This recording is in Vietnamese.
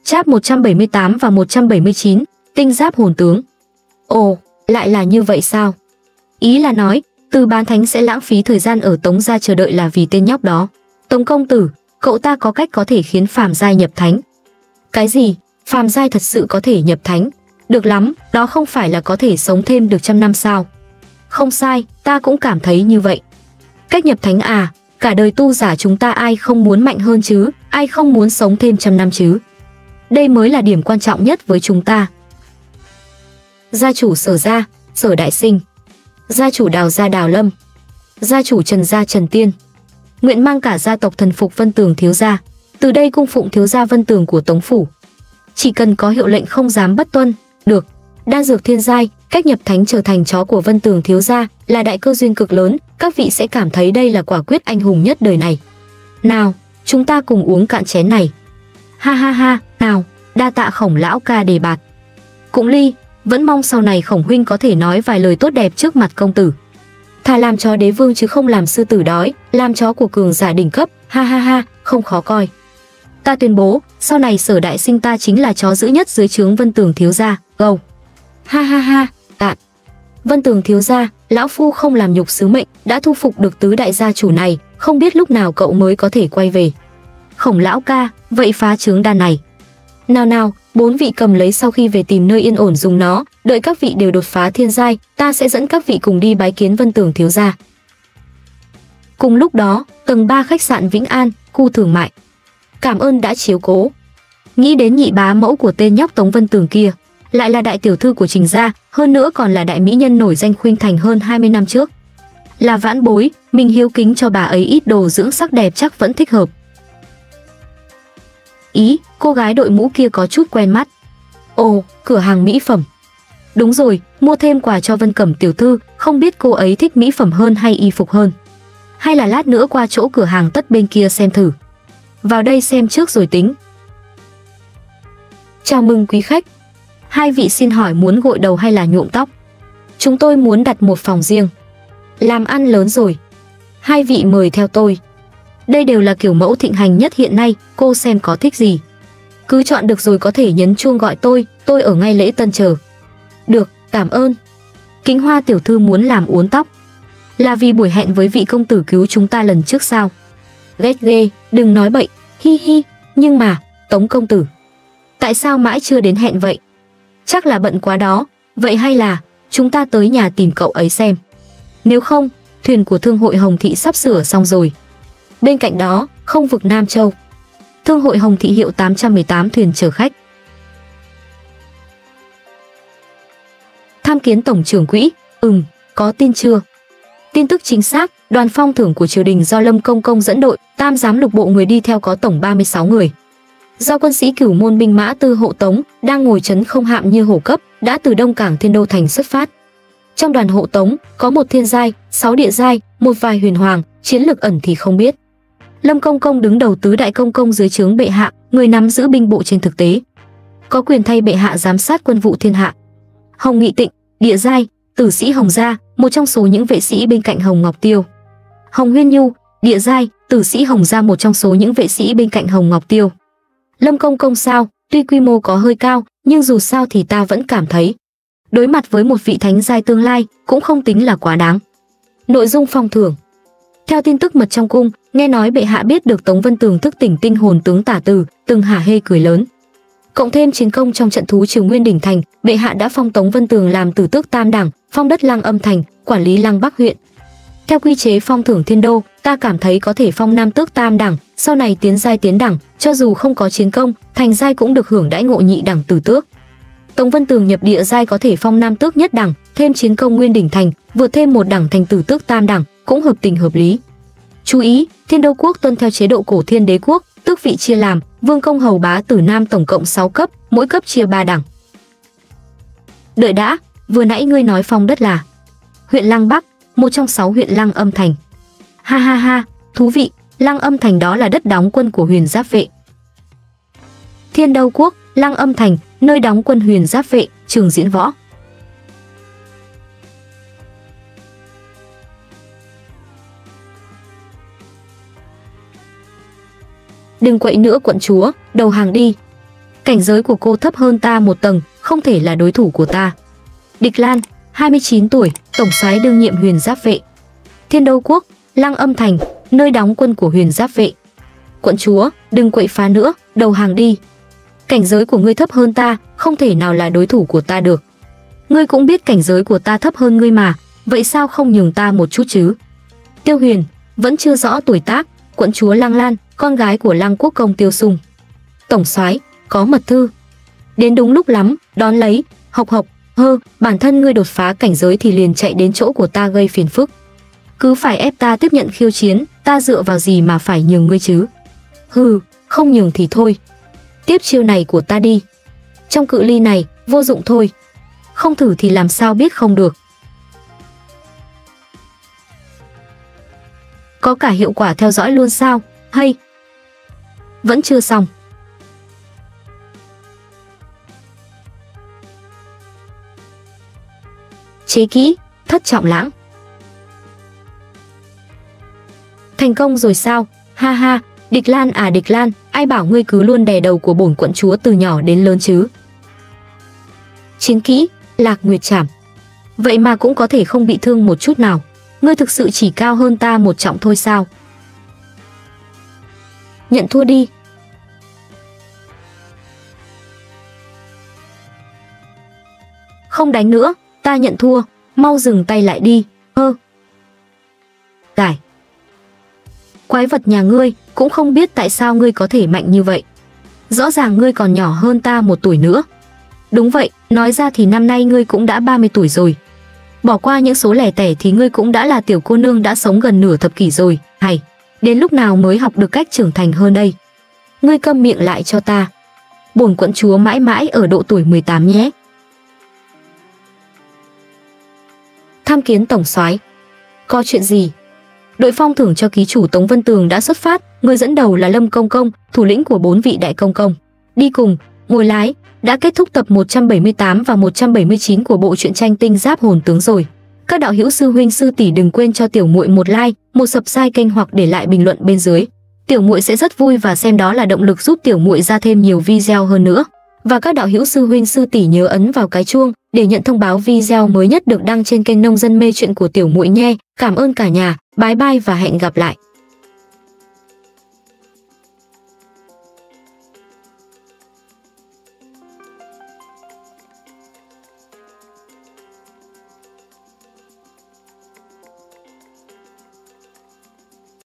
Cháp 178 và 179, tinh giáp hồn tướng. Ồ, lại là như vậy sao? Ý là nói, Từ Bán Thánh sẽ lãng phí thời gian ở Tống gia chờ đợi là vì tên nhóc đó. Tống công tử, cậu ta có cách có thể khiến phàm giai nhập thánh. Cái gì? Phàm giai thật sự có thể nhập thánh? Được lắm, đó không phải là có thể sống thêm được 100 năm sao? Không sai, ta cũng cảm thấy như vậy. Cách nhập thánh à? Cả đời tu giả chúng ta ai không muốn mạnh hơn chứ, ai không muốn sống thêm 100 năm chứ? Đây mới là điểm quan trọng nhất với chúng ta. Gia chủ Sở gia, Sở Đại Sinh. Gia chủ Đào gia Đào Lâm. Gia chủ Trần gia Trần Tiên. Nguyện mang cả gia tộc thần phục Vân Tường thiếu gia. Từ đây cung phụng thiếu gia Vân Tường của Tống phủ. Chỉ cần có hiệu lệnh không dám bất tuân. Được. Đan dược thiên giai, cách nhập thánh trở thành chó của Vân Tường thiếu gia là đại cơ duyên cực lớn, các vị sẽ cảm thấy đây là quả quyết anh hùng nhất đời này. Nào, chúng ta cùng uống cạn chén này. Ha ha ha, nào, đa tạ Khổng lão ca đề bạt. Cũng ly, vẫn mong sau này Khổng huynh có thể nói vài lời tốt đẹp trước mặt công tử. Thà làm chó đế vương chứ không làm sư tử đói, làm chó của cường giả đỉnh cấp, ha ha ha, không khó coi. Ta tuyên bố, sau này Sở Đại Sinh ta chính là chó dữ nhất dưới trướng Vân Tường thiếu gia, go. Ha ha ha, tạ. Vân Tường thiếu gia, lão phu không làm nhục sứ mệnh, đã thu phục được tứ đại gia chủ này, không biết lúc nào cậu mới có thể quay về. Khổng lão ca, vậy phá trướng đan này. Nào nào, 4 vị cầm lấy sau khi về tìm nơi yên ổn dùng nó, đợi các vị đều đột phá thiên giai, ta sẽ dẫn các vị cùng đi bái kiến Vân Tường thiếu gia. Cùng lúc đó, tầng 3 khách sạn Vĩnh An, khu thương mại. Cảm ơn đã chiếu cố. Nghĩ đến nhị bá mẫu của tên nhóc Tống Vân Tường kia, lại là đại tiểu thư của Trình gia, hơn nữa còn là đại mỹ nhân nổi danh khuynh thành hơn 20 năm trước. Là vãn bối, mình hiếu kính cho bà ấy ít đồ dưỡng sắc đẹp chắc vẫn thích hợp. Ý, cô gái đội mũ kia có chút quen mắt. Ồ, cửa hàng mỹ phẩm. Đúng rồi, mua thêm quà cho Vân Cẩm tiểu thư, không biết cô ấy thích mỹ phẩm hơn hay y phục hơn. Hay là lát nữa qua chỗ cửa hàng tất bên kia xem thử. Vào đây xem trước rồi tính. Chào mừng quý khách. Hai vị xin hỏi muốn gội đầu hay là nhuộm tóc? Chúng tôi muốn đặt một phòng riêng. Làm ăn lớn rồi. Hai vị mời theo tôi. Đây đều là kiểu mẫu thịnh hành nhất hiện nay, cô xem có thích gì. Cứ chọn được rồi có thể nhấn chuông gọi tôi ở ngay lễ tân chờ. Được, cảm ơn. Kính Hoa tiểu thư muốn làm uốn tóc. Là vì buổi hẹn với vị công tử cứu chúng ta lần trước sao? Ghét ghê, đừng nói bậy, hi hi. Nhưng mà, Tống công tử, tại sao mãi chưa đến hẹn vậy? Chắc là bận quá đó. Vậy hay là chúng ta tới nhà tìm cậu ấy xem. Nếu không, thuyền của Thương hội Hồng Thị sắp sửa xong rồi. Bên cạnh đó, không vực Nam Châu. Thương hội Hồng Thị hiệu 818 thuyền chở khách. Tham kiến tổng trưởng quỹ. Có tin chưa? Tin tức chính xác, đoàn phong thưởng của triều đình do Lâm Công Công dẫn đội, tam giám lục bộ người đi theo có tổng 36 người. Do quân sĩ Cửu môn binh mã tư hộ Tống đang ngồi trấn không hạm như hổ cấp, đã từ Đông Cảng Thiên Đô thành xuất phát. Trong đoàn hộ Tống có một thiên giai, 6 địa giai, một vài huyền hoàng, chiến lược ẩn thì không biết. Lâm Công Công đứng đầu tứ đại công công dưới trướng bệ hạ, người nắm giữ binh bộ trên thực tế, có quyền thay bệ hạ giám sát quân vụ thiên hạ. Hồng Nghị Tịnh, địa giai, tử sĩ Hồng gia, một trong số những vệ sĩ bên cạnh Hồng Ngọc Tiêu. Hồng Huyên Nhu, địa giai, tử sĩ Hồng gia, một trong số những vệ sĩ bên cạnh Hồng Ngọc Tiêu. Lâm Công Công sao, tuy quy mô có hơi cao, nhưng dù sao thì ta vẫn cảm thấy đối mặt với một vị thánh giai tương lai cũng không tính là quá đáng. Nội dung phong thưởng. Theo tin tức mật trong cung, nghe nói bệ hạ biết được Tống Vân Tường thức tỉnh tinh hồn tướng Tả Từ, từng hả hê cười lớn. Cộng thêm chiến công trong trận thú Triều Nguyên đỉnh thành, bệ hạ đã phong Tống Vân Tường làm tử tước tam đẳng, phong đất Lăng Âm thành, quản lý Lăng Bắc huyện. Theo quy chế phong thưởng thiên đô, ta cảm thấy có thể phong nam tước tam đẳng, sau này tiến giai tiến đẳng, cho dù không có chiến công, thành giai cũng được hưởng đãi ngộ nhị đẳng tử tước. Tống Vân Tường nhập địa giai có thể phong nam tước nhất đẳng, thêm chiến công Nguyên đỉnh thành, vượt thêm một đẳng thành tử tước tam đẳng, cũng hợp tình hợp lý. Chú ý, Thiên Đô quốc tuân theo chế độ cổ Thiên Đế quốc, tước vị chia làm vương công hầu bá tử nam tổng cộng 6 cấp, mỗi cấp chia 3 đẳng. Đợi đã, vừa nãy ngươi nói phong đất là huyện Lăng Bắc, một trong 6 huyện Lăng Âm thành. Ha ha ha, thú vị, Lăng Âm thành đó là đất đóng quân của Huyền Giáp vệ. Thiên Đô quốc, Lăng Âm thành, nơi đóng quân Huyền Giáp vệ, trường diễn võ. Đừng quậy nữa quận chúa, đầu hàng đi. Cảnh giới của cô thấp hơn ta một tầng, không thể là đối thủ của ta. Địch Lan, 29 tuổi, tổng soái đương nhiệm Huyền Giáp vệ. Thiên Đô quốc, Lăng Âm thành, nơi đóng quân của Huyền Giáp vệ. Quận chúa, đừng quậy phá nữa, đầu hàng đi. Cảnh giới của ngươi thấp hơn ta, không thể nào là đối thủ của ta được. Ngươi cũng biết cảnh giới của ta thấp hơn ngươi mà, vậy sao không nhường ta một chút chứ? Tiêu Huyền, vẫn chưa rõ tuổi tác, quận chúa Lăng Lan, con gái của Lăng Quốc công Tiêu Sung. Tổng soái, có mật thư. Đến đúng lúc lắm, đón lấy. Hộc hộc, bản thân ngươi đột phá cảnh giới thì liền chạy đến chỗ của ta gây phiền phức. Cứ phải ép ta tiếp nhận khiêu chiến, ta dựa vào gì mà phải nhường ngươi chứ? Không nhường thì thôi. Tiếp chiêu này của ta đi. Trong cự ly này, vô dụng thôi. Không thử thì làm sao biết không được. Có cả hiệu quả theo dõi luôn sao? Hay vẫn chưa xong. Chế kỹ, Thất Trọng Lãng. Thành công rồi sao? Ha ha, Địch Lan à Địch Lan, ai bảo ngươi cứ luôn đè đầu của bổn quận chúa từ nhỏ đến lớn chứ? Chiến kỹ, Lạc Nguyệt Trảm. Vậy mà cũng có thể không bị thương một chút nào. Ngươi thực sự chỉ cao hơn ta một trọng thôi sao? Nhận thua đi. Không đánh nữa, ta nhận thua, mau dừng tay lại đi. Cải. Quái vật nhà ngươi, cũng không biết tại sao ngươi có thể mạnh như vậy. Rõ ràng ngươi còn nhỏ hơn ta một tuổi nữa. Đúng vậy, nói ra thì năm nay ngươi cũng đã 30 tuổi rồi. Bỏ qua những số lẻ tẻ thì ngươi cũng đã là tiểu cô nương đã sống gần nửa thập kỷ rồi. Hay, đến lúc nào mới học được cách trưởng thành hơn đây? Ngươi câm miệng lại cho ta. Bổn quận chúa mãi mãi ở độ tuổi 18 nhé. Tham kiến tổng soái. Có chuyện gì? Đội phong thưởng cho ký chủ Tống Vân Tường đã xuất phát, người dẫn đầu là Lâm Công Công, thủ lĩnh của 4 vị đại công công. Đi cùng, ngồi lái, đã kết thúc tập 178 và 179 của bộ truyện tranh Tinh Giáp Hồn Tướng rồi. Các đạo hữu sư huynh sư tỷ đừng quên cho tiểu muội một like, một subscribe kênh hoặc để lại bình luận bên dưới. Tiểu muội sẽ rất vui và xem đó là động lực giúp tiểu muội ra thêm nhiều video hơn nữa. Và các đạo hữu sư huynh sư tỷ nhớ ấn vào cái chuông để nhận thông báo video mới nhất được đăng trên kênh Nông Dân Mê Chuyện của tiểu muội nhé. Cảm ơn cả nhà, bye bye và hẹn gặp lại.